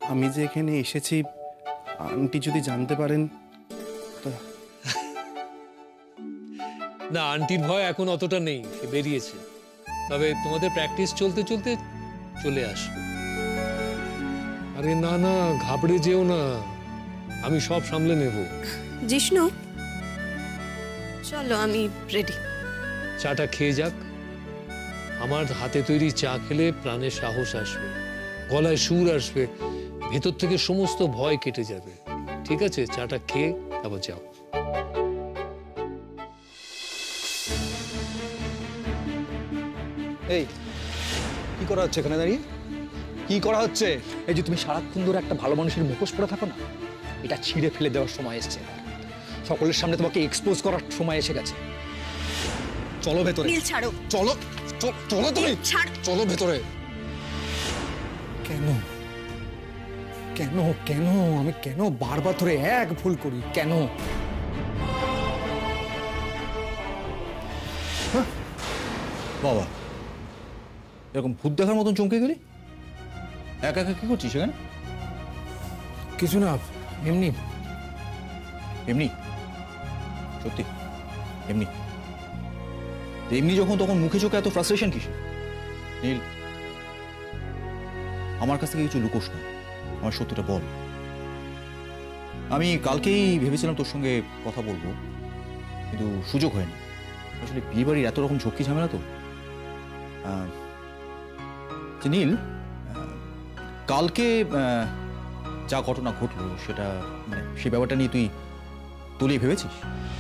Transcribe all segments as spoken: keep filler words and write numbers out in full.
আমি যে এখানে এসেছি আন্টি যদি জানতে পারেন। না, আন্টির ভয় এখন অতটা নেই, সে বেরিয়েছে। তবে তোমাদের প্র্যাকটিস চলতে চলতে চলে আসবে। আরে না না, ঘাবড়ে যেও না, আমি সব সামলে নেব। জিষ্ণু চলো, আমি রেডি। চাটা খেয়ে যাক। আমার হাতে তৈরি চা খেলে প্রাণে সাহস আসবে, গলায় সুর আসবে, ভেতর থেকে সমস্ত ভয় কেটে যাবে। ঠিক আছে, চাটা খেয়ে তারপর যাও। এই কি করা হচ্ছে এখানে দাঁড়িয়ে? কি করা হচ্ছে? এই যে তুমি সারাক্ষণ ধরে একটা ভালো মানুষের মুখোশ পরে থাকো না, এটা ছিঁড়ে ফেলে দেওয়ার সময় এসছে। সকলের সামনে তোমাকে এক্সপোজ করার সময় এসে গেছে। চলো ভেতরে। নীল ছাড়ো। চলো চলো তুমি, চলো ভেতরে। কেন কেন কেন আমি কেন বারবার ধরে এক ভুল করি? কেন? বাবা, এরকম ভূত দেখার মতন চমকে গেলি? একা একা কি করছিস সেখানে? কিছু না, এমনি এমনি? সত্যি এমনি? এমনি যখন তখন মুখে চোখে এত ফ্রাস্ট্রেশন কিসে? নীল, আমার কাছ থেকে কিছু লুকোস না, আমার সত্যিটা বল। আমি কালকেই ভেবেছিলাম তোর সঙ্গে কথা বলবো, কিন্তু সুযোগ হয়নি। আসলে বিয়ে বাড়ির এত রকম ঝক্কি ঝামেলা তো। নীল, কালকে যা ঘটনা ঘটলো সেটা মানে সেই ব্যাপারটা নিয়ে তুই তুলিয়ে ভেবেছিস?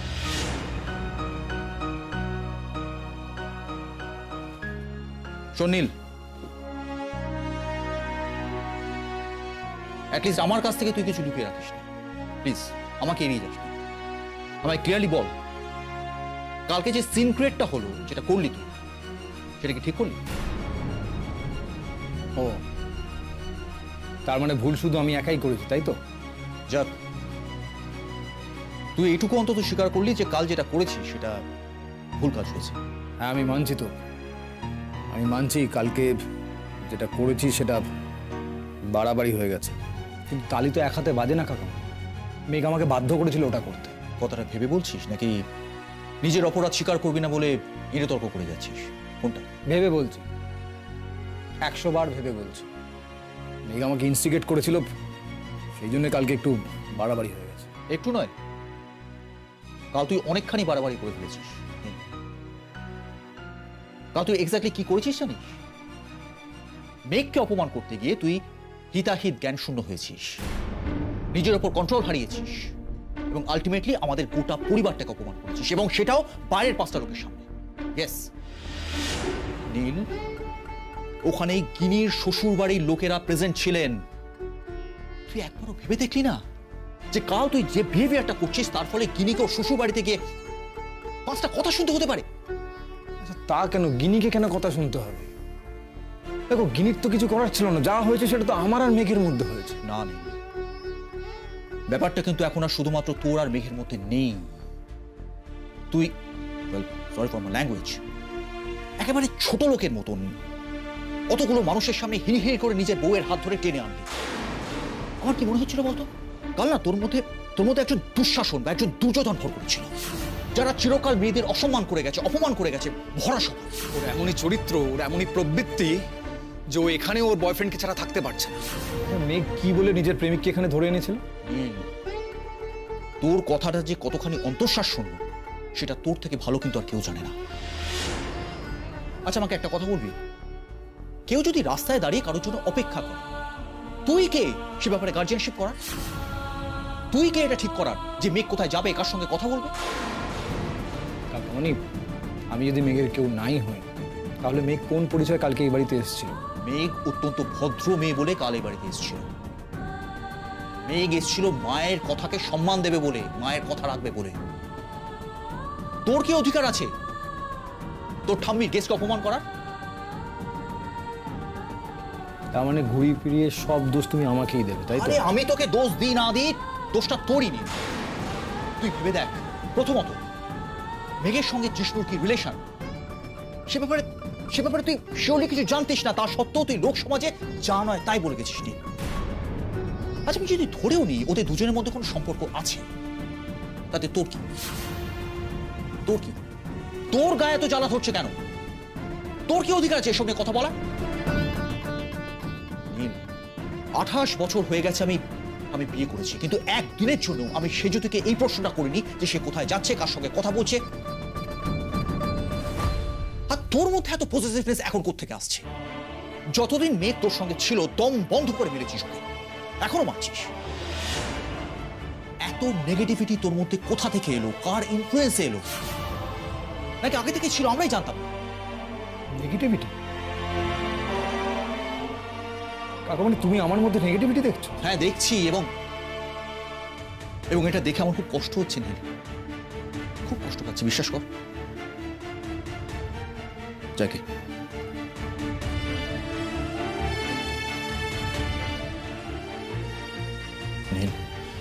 শোন নীল, অ্যাটলিস্ট আমার কাছ থেকে তুই কিছু লুকিয়ে রাখিস না। প্লিজ আমাকে এড়িয়ে যাস না, আমায় ক্লিয়ারলি বল, কালকে যে সিন ক্রিয়েটটা হলো, যেটা করলি তুই, সেটা কি ঠিক করলি? ও, তার মানে ভুল শুধু আমি একাই করেছি, তাই তো? যাক, তুই এইটুকু অন্তত স্বীকার করলি যে কাল যেটা করেছিস সেটা ভুল কাজ হয়েছে। হ্যাঁ, আমি মানছি তো, আমি মানছি কালকে যেটা করেছি সেটা বাড়াবাড়ি হয়ে গেছে। কিন্তু তালি তো এক হাতে বাজে না কাকা। মেঘ আমাকে বাধ্য করেছিল ওটা করতে। কথাটা ভেবে বলছিস নাকি নিজের অপরাধ স্বীকার করবি না বলে এনে তর্ক করে যাচ্ছিস? কোনটা? ভেবে বলছি, একশো বার ভেবে বলছি। মেঘ আমাকে ইনস্টিগেট করেছিল, সেই জন্য কালকে একটু বাড়াবাড়ি হয়ে গেছে। একটু নয়, কাল তুই অনেকখানি বাড়াবাড়ি করে ফেলেছিস। কাল তুই এক্স্যাক্টলি কি করেছিস জানিস? মেঘকে অপমান করতে গিয়ে তুই হিতাহিত জ্ঞান শূন্য হয়েছিস, নিজের ওপর কন্ট্রোল হারিয়েছিস এবং আলটিমেটলি আমাদের গোটা পরিবারটাকে অপমান করেছিস, এবং সেটাও বাইরের পাঁচটা লোকের সামনে। ইয়েস নীল, ওখানে গিনির শ্বশুর বাড়ির লোকেরা প্রেজেন্ট ছিলেন। তুই একবারও ভেবে দেখলি না যে কাল তুই যে বিহেভিয়ারটা করছিস তার ফলে গিনিকে ওর শ্বশুর বাড়িতে গিয়ে পাঁচটা কথা শুনতে হতে পারে? আচ্ছা, তা কেন? গিনিকে কেন কথা শুনতে হবে? দেখো, গিনির তো কিছু করার ছিল না, যা হয়েছে সেটা তো আমার আর মেঘের মধ্যে হয়েছে। না নেই, ব্যাপারটা কিন্তু এখন আর শুধুমাত্র তোর আর মেঘের মধ্যে নেই। তুই, সরি ফর মাই ল্যাঙ্গুয়েজ, একেবারে ছোট লোকের মতন অতগুলো মানুষের সামনে হিড় হিড় করে নিজের বউয়ের হাত ধরে টেনে আনলি। আমার কি মনে হচ্ছিল বলতো, কাল না তোর মধ্যে তোর মধ্যে একজন দুঃশাসন বা একজন দুর্যোধন ভর করেছিল, যারা চিরকাল মেয়েদের অসম্মান করে গেছে, অপমান করে গেছে, ভরা সভা। ওর এমনই চরিত্র, ওর এমনই প্রবৃত্তি যে ও এখানে ওর বয়ফ্রেন্ডকে ছাড়া থাকতে পারছে না। মেঘ কি বলে নিজের প্রেমিককে এখানে ধরে এনেছিল? তোর কথাটা যে কতখানি অন্তঃশ্বাস শূন্য সেটা তোর থেকে ভালো কিন্তু আর কেউ জানে না। আচ্ছা, আমাকে একটা কথা বলবি, কেউ যদি রাস্তায় দাঁড়িয়ে কারোর জন্য অপেক্ষা করে, তুই কে সে ব্যাপারে গার্জিয়ানশিপ করার? তুই কে এটা ঠিক করার যে মেঘ কোথায় যাবে, কার সঙ্গে কথা বলবে? আমি যদি মেঘের কেউ নাই হই, তাহলে মেঘ কোন পরিচয় কালকে এই বাড়িতে এসেছিল? মেঘ অত্যন্ত ভদ্র মেয়ে বলে কাল এই বাড়িতে এসেছিল। মেঘ এসেছিল মায়ের কথাকে সম্মান দেবে বলে, মায়ের কথা রাখবে বলে। তোর কি অধিকার আছে তোর ঠাম্মির গেস্টকে অপমান করার? তার মানে ঘুরিয়ে ফিরিয়ে সব দোষ তুমি আমাকেই দেবে, তাই তো? আমি তোকে দোষ দিই না দিই, দোষটা তোরই নি। তুই ভেবে দেখ, প্রথমত মেঘের সঙ্গে জিষ্ণুর কি রিলেশন সে ব্যাপারে সে ব্যাপারে তুই শিওরলি কিছু জানতিস না, তা সত্ত্বেও তুই লোক সমাজে যা নয় তাই বলে গেছিস। আচ্ছা আমি যদি ধরেও নিই ওদের দুজনের মধ্যে কোনো সম্পর্ক আছে, তাতে তোর কি? তোর কি? তোর গায়ে এত জ্বালা হচ্ছে কেন? তোর কি অধিকার আছে এসব নিয়ে কথা বলা? আঠাশ বছর হয়ে গেছে আমি আমি বিয়ে করেছি, কিন্তু একদিনের জন্য আমি সেজুতিকে এই প্রশ্নটা করিনি যে সে কোথায় যাচ্ছে, কার সঙ্গে কথা বলছে। আর তোর মধ্যে এত পজিটিভনেস এখন কোত্থেকে আসছে? যতদিন মেয়ে তোর সঙ্গে ছিল দম বন্ধ করে মেরেছিস ওকে, এখনো মারছিস। এত নেগেটিভিটি তোর মধ্যে কোথা থেকে এলো? কার ইনফ্লুয়েন্সে এলো? নাকি আগে থেকে ছিল আমরাই জানতাম? নেগেটিভিটি? কাকা মানে তুমি আমার মধ্যে নেগেটিভিটি দেখছো? হ্যাঁ দেখছি, এবং এবং এটা দেখে আমার খুব কষ্ট হচ্ছে নীল, খুব কষ্ট পাচ্ছি, বিশ্বাস কর। যাকে নীল,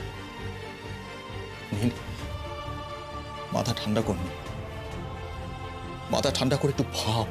নীল মাথা ঠান্ডা কর নীল। মাথা ঠান্ডা করে একটু ভাব।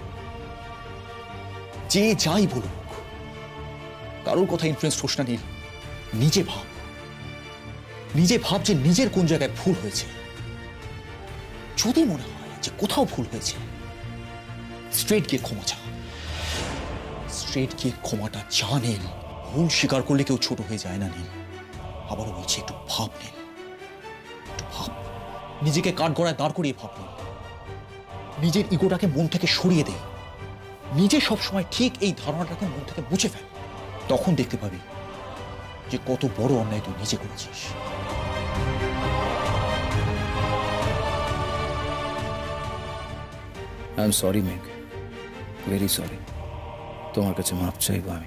যে যাই বলুক, কারোর কথা ইনফ্লুয়েন্স হোস না নীল। নিজে ভাব, নিজে ভাব যে নিজের কোন জায়গায় ভুল হয়েছে। যদি মনে হয় যে কোথাও ভুল হয়েছে, স্ট্রেট গিয়ে ক্ষমা চা। স্ট্রেট গিয়ে ক্ষমাটা চা নীল। ভুল স্বীকার করলে কেউ ছোট হয়ে যায় না নীল। আবারও বলছি, একটু ভাব নীল, একটু ভাব। নিজেকে কাঠগড়ায় দাঁড় করিয়ে ভাব নীল। নিজের ইগোটাকে মন থেকে সরিয়ে দে। নিজে সবসময় ঠিক এই ধারণাটাকে মন থেকে মুছে ফেল। তখন দেখতে পাবি যে কত বড় অন্যায় তুই নিজে করেছিস। I am sorry Megh, very sorry. তোমার কাছে মাপ চাইবো আমি।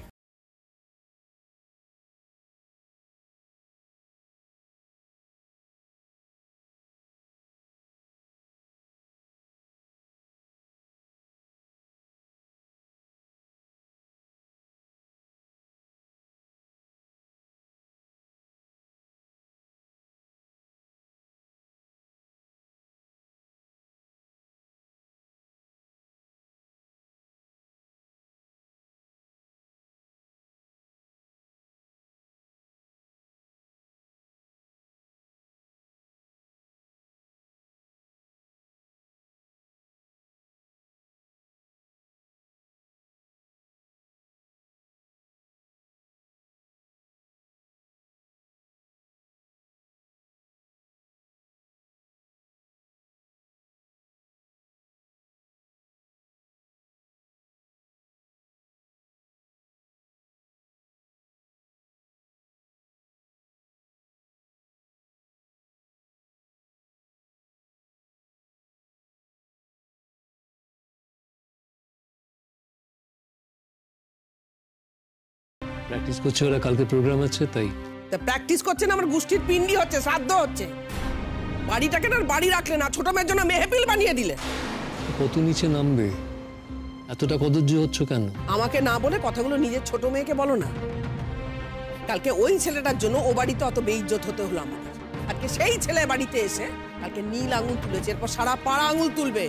প্র্যাকটিস করছে ওরা, কালকে প্রোগ্রাম আছে তাই। তা প্র্যাকটিস করছেন, আমার গোষ্ঠীর পিন্ডি হচ্ছে, শ্রাদ্ধ হচ্ছে। বাড়িটাকে না বাড়ি রাখলে না, ছোট মেয়ের জন্য মেহফিল বানিয়ে দিলে। কত নিচে নামবে? এতটা কদর্য হচ্ছে কেন? আমাকে না বলে কথাগুলো নিজের ছোট মেয়েকে বলো না। কালকে ওই ছেলেটার জন্য ও বাড়িতে অত বেইজ্জত হতে হলো আমাদের। আজকে সেই ছেলে বাড়িতে এসে কালকে নীল আঙুল তুলেছে, এরপর সারা পাড়া আঙুল তুলবে।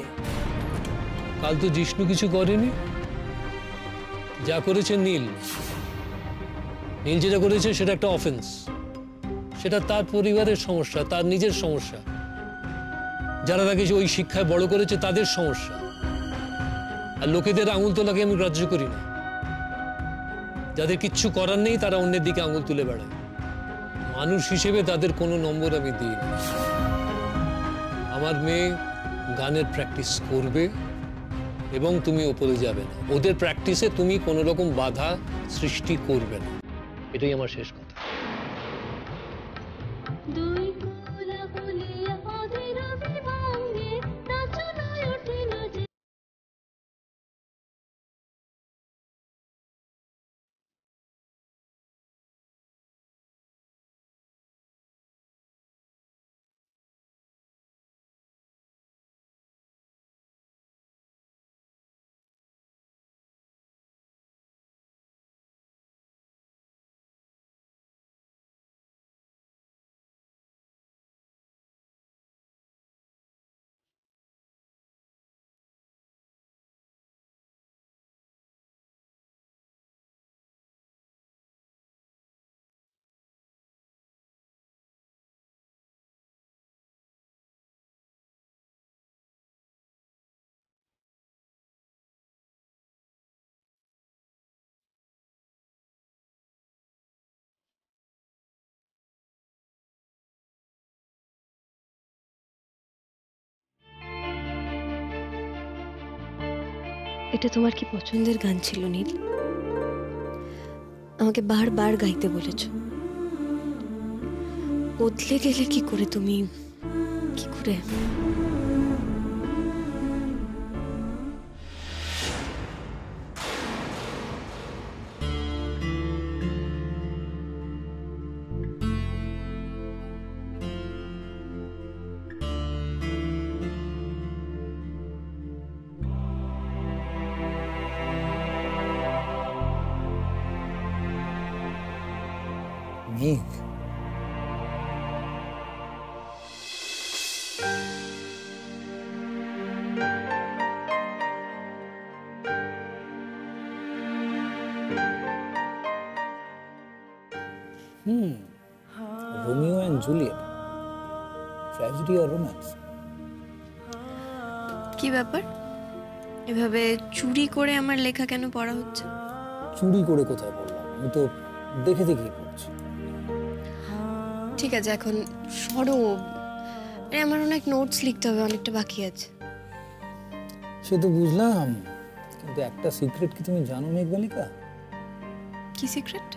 কাল তো জিষ্ণু কিছু করেনি, যা করেছে নীল। নীল যেটা করেছে সেটা একটা অফেন্স। সেটা তার পরিবারের সমস্যা, তার নিজের সমস্যা। যারা তাকে ওই শিক্ষায় বড় করেছে তাদের সমস্যা। আর লোকেদের আঙুল তোলাকে আমি গ্রাহ্য করি না। যাদের কিচ্ছু করার নেই তারা অন্যের দিকে আঙুল তুলে বেড়ায়। মানুষ হিসেবে তাদের কোনো নম্বর আমি দিই না। আমার মেয়ে গানের প্র্যাকটিস করবে এবং তুমি ওপরে যাবে না। ওদের প্র্যাকটিসে তুমি কোনো রকম বাধা সৃষ্টি করবে না, এটাই আমার শেষ কথা। এটা তোমার কি পছন্দের গান ছিল নীল? আমাকে বারবার গাইতে বলেছ। বদলে গেলে কি করে তুমি? কি করে? মেঘ, হুম Romeo and Juliet, tragedy R romance. কি ব্যাপার? এভাবে চুরি করে আমার লেখা কেন পড়া হচ্ছে? চুরি করে কোথায় পড়লাম? আমি তো দেখে দেখেই পড়ছি। ঠিক আছে, এখন সরো। আরে আমার অনেক নোটস লিখতে হবে, অনেকটা বাকি আছে। সে তো বুঝলাম, কিন্তু একটা সিক্রেট কি তুমি জানো মেঘবালিকা? কি সিক্রেট?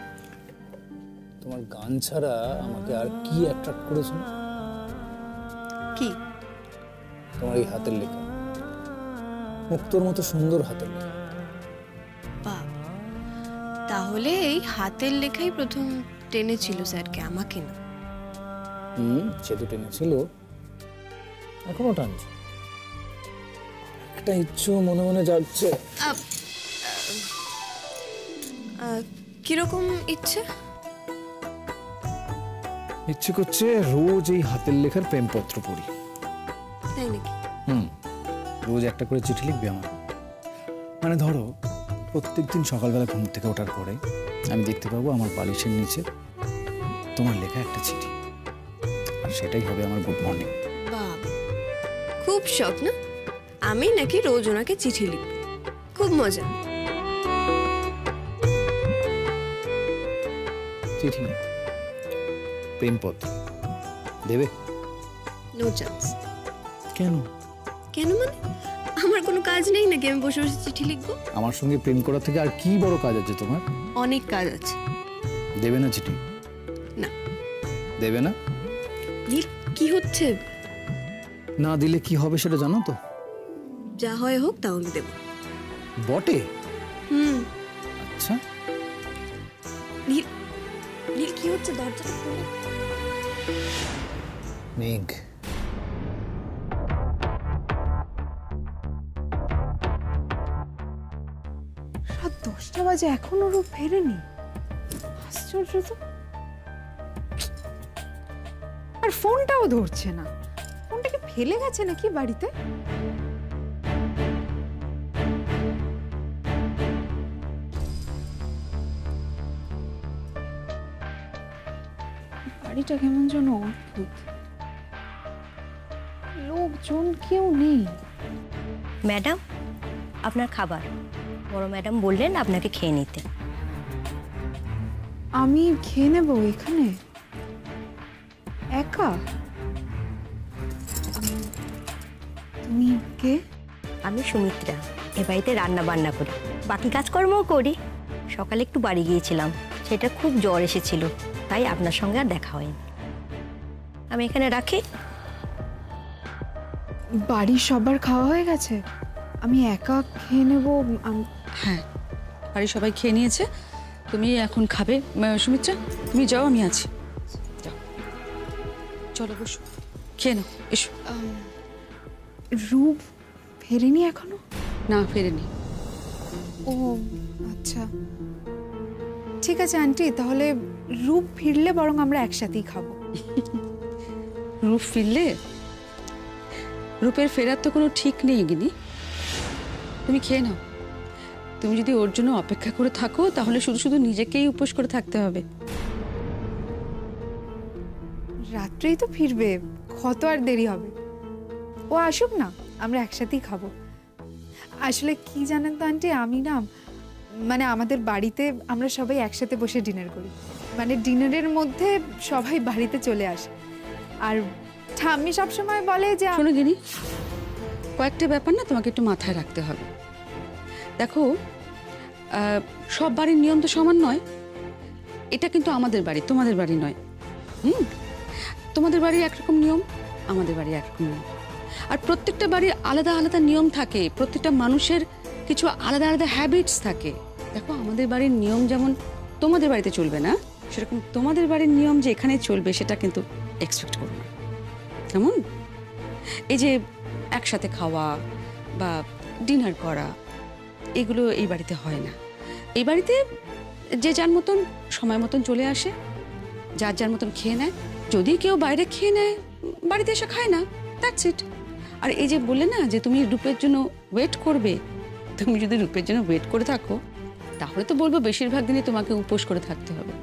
তোমার গান ছাড়া আমাকে আর কি অ্যাট্রাক্ট করেছিল? কি? তোমার এই হাতের লেখা, মুক্তোর মতো সুন্দর হাতের লেখা। বাহ, তাহলে এই হাতের লেখাই প্রথম টেনেছিল স্যারকে, আমাকে না। হুম সে তো টেনেছিল, এখনো টানছে। একটা ইচ্ছু মনে মনে যাচ্ছে। আপ- আহ, কিরকম ইচ্ছে? ইচ্ছে করছে রোজ এই হাতের লেখার প্রেমপত্র পড়ি। তাই নাকি? হুম রোজ একটা করে চিঠি লিখবে আমার। মানে ধরো প্রত্যেকদিন সকালবেলা ঘুম থেকে ওঠার পরে আমি দেখতে পাবো আমার বালিশের নিচে তোমার লেখা একটা চিঠি, আর সেটাই হবে আমার গুড মর্নিং। বাহ, খুব শখ না? আমি নাকি রোজ ওনাকে চিঠি লিখব, খুব মজা। চিঠি না, প্রেমপত্র দেবে? No chance. কেন? কেন মানে? আমার কোনো কাজ নেই নাকি আমি বসে বসে চিঠি লিখবো? আমার সঙ্গে প্রেম করা থেকে আর কি বড় কাজ আছে তোমার? অনেক কাজ আছে। দেবে না চিঠি? না। দেবে না? নীল, কি হচ্ছে? না দিলে কি হবে সেটা জানো তো? যা হয় হোক, তাও আমি দেবো। বটে? হুম। আচ্ছা নীল, নীল কি হচ্ছে? দরজাটা খোলো। মেঘ, রাত দশটা বাজে এখনো রূপ ফেরেনি। আশ্চর্য তো। আর ফোনটাও ধরছে না। ফোনটাকে ফেলে গেছে নাকি বাড়িতে? বাড়িটা কেমন যেন অদ্ভুত, লোকজন কেউ নেই। ম্যাডাম, আপনার খাবার। বড় ম্যাডাম বললেন আপনাকে খেয়ে নিতে। আমি খেয়ে নেব এখানে একা? তুমি কে? আমি সুমিত্রা, এ বাড়িতে রান্না বান্না করি, বাকি কাজকর্মও করি। সকালে একটু বাড়ি গিয়েছিলাম, সেটা খুব জ্বর এসেছিল, তাই আপনার সঙ্গে আর দেখা হয়নি। আমি এখানে রাখি। বাড়ির সবার খাওয়া হয়ে গেছে, আমি একা খেয়ে নেব। আম- হ্যাঁ, বাড়ির সবাই খেয়ে নিয়েছে, তুমি এখন খাবে। আহ, সুমিত্রা, তুমি যাও, আমি আছি। যাও, চলো বসো, খেয়ে নাও, এসো। আম, রূপ ফেরেনি এখনো? না, ফেরেনি। ও আচ্ছা, ঠিক আছে আন্টি, তাহলে রূপ ফিরলে বরং আমরা একসাথেই খাবো। রূপ ফিরলে? রূপের ফেরার তো কোনো ঠিক নেই গিনি, তুমি খেয়ে নাও। তুমি যদি ওর জন্য অপেক্ষা করে থাকো তাহলে শুধু শুধু নিজেকেই উপোস করে থাকতে হবে। রাত্রেই তো ফিরবে, কত আর দেরি হবে। ও আসুক না, আমরা একসাথেই খাবো। আসলে কি জানেন তো আন্টি, আমি না মানে আমাদের বাড়িতে আমরা সবাই একসাথে বসে ডিনার করি, মানে ডিনারের মধ্যে সবাই বাড়িতে চলে আসে। আর ঠাম্মি সবসময় বলে যে আম- শোনো গিনি, কয়েকটা ব্যাপার না তোমাকে একটু মাথায় রাখতে হবে। দেখো আহ, সব বাড়ির নিয়ম তো সমান নয়। এটা কিন্তু আমাদের বাড়ি, তোমাদের বাড়ি নয়। হুম, তোমাদের বাড়ির একরকম নিয়ম, আমাদের বাড়ি একরকম নিয়ম। আর প্রত্যেকটা বাড়ির আলাদা আলাদা নিয়ম থাকে, প্রত্যেকটা মানুষের কিছু আলাদা আলাদা হ্যাবিটস থাকে। দেখো আমাদের বাড়ির নিয়ম যেমন তোমাদের বাড়িতে চলবে না, সেরকম তোমাদের বাড়ির নিয়ম যে এখানে চলবে সেটা কিন্তু এক্সপেক্ট করো না। কেমন? এই যে একসাথে খাওয়া বা ডিনার করা, এগুলো এই বাড়িতে হয় না। এই বাড়িতে যে যার মতন সময় মতন চলে আসে, যার যার মতন খেয়ে নেয়। যদি কেউ বাইরে খেয়ে নেয়, বাড়িতে এসে খায় না, দ্যাটস ইট। আর এই যে বললে না যে তুমি রূপের জন্য ওয়েট করবে, তুমি যদি রূপের জন্য ওয়েট করে থাকো তাহলে তো বলবো বেশিরভাগ দিনই তোমাকে উপোস করে থাকতে হবে।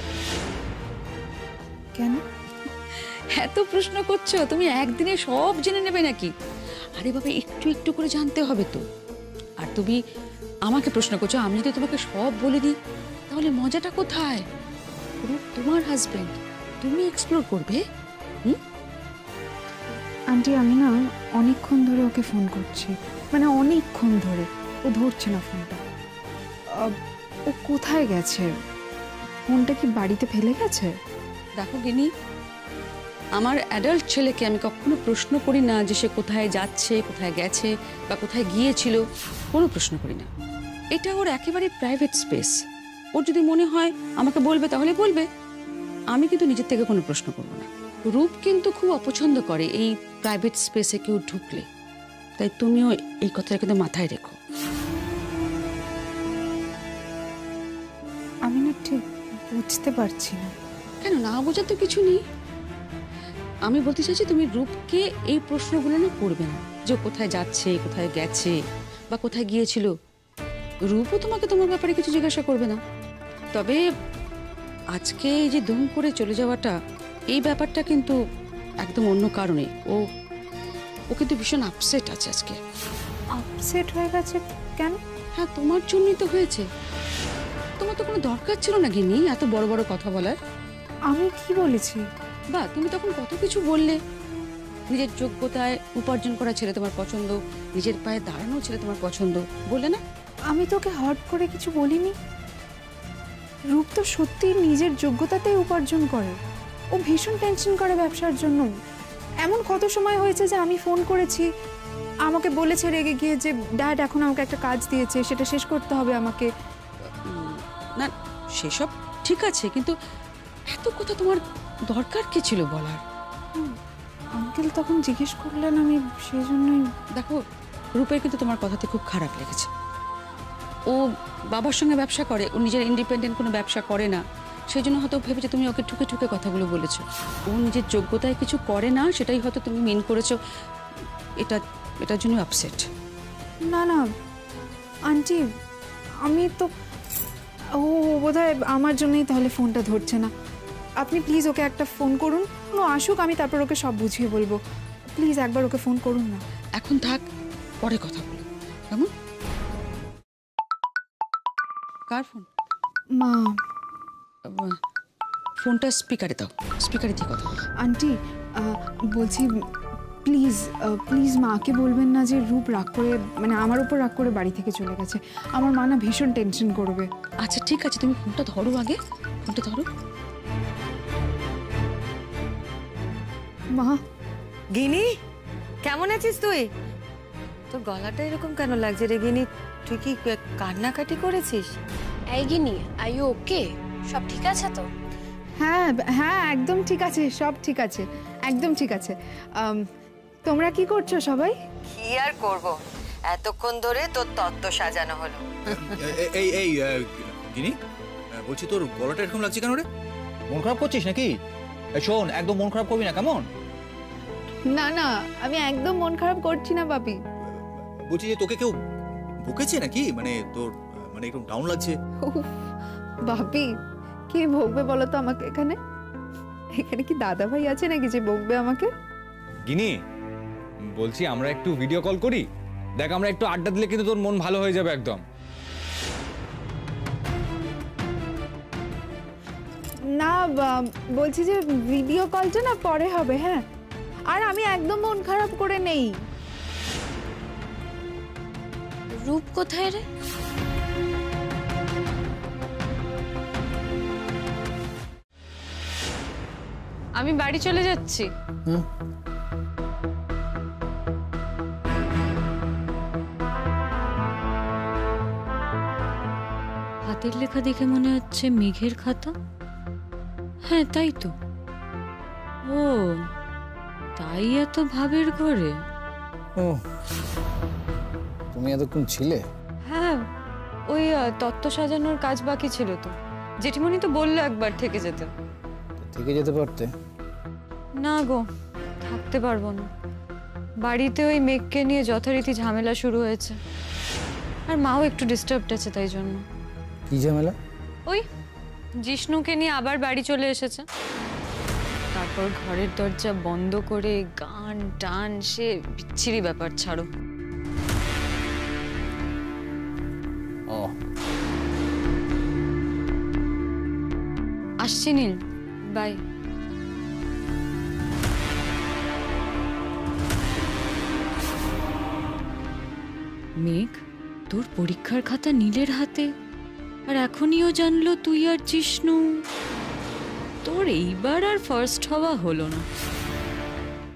কেন এত প্রশ্ন করছো? তুমি একদিনে সব জেনে নেবে নাকি? আরে বাবা, একটু একটু করে জানতে হবে তো। আর তুমি আমাকে প্রশ্ন করছো, আমি যদি তোমাকে সব বলে দিই তাহলে মজাটা কোথায়? রূপ তোমার হাজবেন্ড, তুমি এক্সপ্লোর করবে। হুম, আন্টি আমি না অনেকক্ষণ ধরে ওকে ফোন করছি, মানে অনেকক্ষণ ধরে ও ধরছে না ফোনটা। আহ, ও কোথায় গেছে? ফোনটা কি বাড়িতে ফেলে গেছে? দেখো গিনি, আমার অ্যাডাল্ট ছেলেকে আমি কখনো প্রশ্ন করি না যে সে কোথায় যাচ্ছে, কোথায় গেছে বা কোথায় গিয়েছিল, কোনো প্রশ্ন করি না। এটা ওর একেবারে প্রাইভেট স্পেস। ওর যদি মনে হয় আমাকে বলবে তাহলে বলবে, আমি কিন্তু নিজের থেকে কোনো প্রশ্ন করবো না। রূপ কিন্তু খুব অপছন্দ করে এই প্রাইভেট স্পেসে কেউ ঢুকলে, তাই তুমিও এই কথাটা কিন্তু মাথায় রেখো। আমি না ঠিক বুঝতে পারছি না। কেন না বোঝার তো কিছু নেই। আমি বলতে চাইছি তুমি রূপকে এই প্রশ্নগুলো না করবে না, যে কোথায় যাচ্ছে, কোথায় গেছে বা কোথায় গিয়েছিল। রূপও তোমাকে তোমার ব্যাপারে কিছু জিজ্ঞাসা করবে না। তবে আজকে এই যে দুম করে চলে যাওয়াটা, এই ব্যাপারটা কিন্তু একদম অন্য কারণে। ও ও কিন্তু ভীষণ আপসেট আছে আজকে। আপসেট হয়ে গেছে কেন? হ্যাঁ, তোমার জন্যই তো হয়েছে। তোমার তো কোনো দরকার ছিল না গিনি এত বড় বড় কথা বলার। আমি কি বলেছি? বা তুমি তখন কত কিছু বললে। নিজের যোগ্যতায় উপার্জন করা ছেলে তোমার পছন্দ, নিজের পায়ে দাঁড়ানো ছেলে তোমার পছন্দ, বললে না? আমি তোকে হট করে কিছু বলিনি। রূপ তো সত্যি নিজের যোগ্যতাতেই উপার্জন করে। ও ভীষণ টেনশন করে ব্যবসার জন্য। এমন কত সময় হয়েছে যে আমি ফোন করেছি, আমাকে বলেছে রেগে গিয়ে যে ড্যাড এখন আমাকে একটা কাজ দিয়েছে, সেটা শেষ করতে হবে আমাকে। না সেসব ঠিক আছে, কিন্তু এত কথা তোমার দরকার কি ছিল বলার? আঙ্কেল তখন জিজ্ঞেস করলেন, আমি সেই জন্যই। দেখো রূপের কিন্তু তোমার কথাতে খুব খারাপ লেগেছে। ও বাবার সঙ্গে ব্যবসা করে, ও নিজের ইন্ডিপেন্ডেন্ট কোনো ব্যবসা করে না, সেই জন্য হয়তো ভেবেছে তুমি ওকে ঠুকে ঠুকে কথাগুলো বলেছো। ও নিজের যোগ্যতায় কিছু করে না, সেটাই হয়তো তুমি মিন করেছো। এটা এটার জন্য আপসেট। না না আন্টি, আমি তো ও বোধহয় আমার জন্যই তাহলে ফোনটা ধরছে না। আপনি প্লিজ ওকে একটা ফোন করুন, ও আসুক, আমি তারপর ওকে সব বুঝিয়ে বলবো। প্লিজ একবার ওকে ফোন করুন না। এখন থাক, পরে কথা বলো কেমন? কার ফোন? মা। ফোনটা স্পিকারে দাও, স্পিকারে দিয়ে কথা বলো। আন্টি আহ, বলছি প্লিজ প্লিজ মাকে বলবেন না যে রূপ রাগ করে, মানে আমার উপর রাগ করে বাড়ি থেকে চলে গেছে। আমার মা না ভীষণ টেনশন করবে। আচ্ছা ঠিক আছে, তুমি ফোনটা ধরো, আগে ফোনটা ধরো। মা। গিনি, কেমন আছিস তুই? তোর গলাটা এরকম কেন লাগছে রে গিনি? তুই কি কান্নাকাটি করেছিস? এই গিনি, আর ইউ ওকে? সব ঠিক আছে তো? হ্যাঁ হ্যাঁ একদম ঠিক আছে, সব ঠিক আছে, একদম ঠিক আছে। আম, তোমরা কি করছো সবাই? কি আর করব, এতক্ষণ ধরে তোর তত্ত্ব সাজানো হলো। এই এই গিনি, বলছি তোর গলাটা এরকম লাগছে কেন রে? মন খারাপ করছিস নাকি? এই শোন, একদম মন খারাপ করবি না, কেমন? না না, আমি একদম মন খারাপ করছি না বাপি। বলছি যে তোকে কেউ বকেছে নাকি? মানে তোর মানে একটু ডাউন লাগছে। বাপি, কে বকবে বলো তো আমাকে? এখানে এখানে কি দাদা ভাই আছে নাকি যে বকবে আমাকে? গিনি, বলছি আমরা একটু ভিডিও কল করি, দেখ আমরা একটু আড্ডা দিলে কিন্তু তোর মন ভালো হয়ে যাবে একদম। না বলছি যে ভিডিও কলটা না পরে হবে। হ্যাঁ, আর আমি একদম মন খারাপ করে নেই। রূপ কোথায় রে? আমি বাড়ি চলে যাচ্ছি। হুম হাতের লেখা দেখে মনে হচ্ছে মেঘের খাতা। হ্যাঁ তাই তো। ও তাই এত ভাবের ঘরে। ও তুমি এতক্ষণ ছিলে? হ্যাঁ ওই আহ, তত্ত্ব সাজানোর কাজ বাকি ছিল তো, জেঠিমণি তো বললো একবার থেকে যেতে। থেকে যেতে পারতে। না গো, থাকতে পারবো না। বাড়িতে ওই মেঘকে নিয়ে যথারীতি ঝামেলা শুরু হয়েছে, আর মাও একটু ডিস্টার্বড আছে তাই জন্য। কি ঝামেলা? ওই জিষ্ণুকে নিয়ে আবার বাড়ি চলে এসেছে, তারপর ঘরের দরজা বন্ধ করে গান টান, সে বিচ্ছিরি ব্যাপার। ছাড়ো। ও আসছি নীল, বাই। মেঘ, তোর পরীক্ষার খাতা নীলের হাতে, আর এখনইও জানলো তুই আর জিষ্ণু। তোর এইবার আর ফার্স্ট হওয়া হলো না।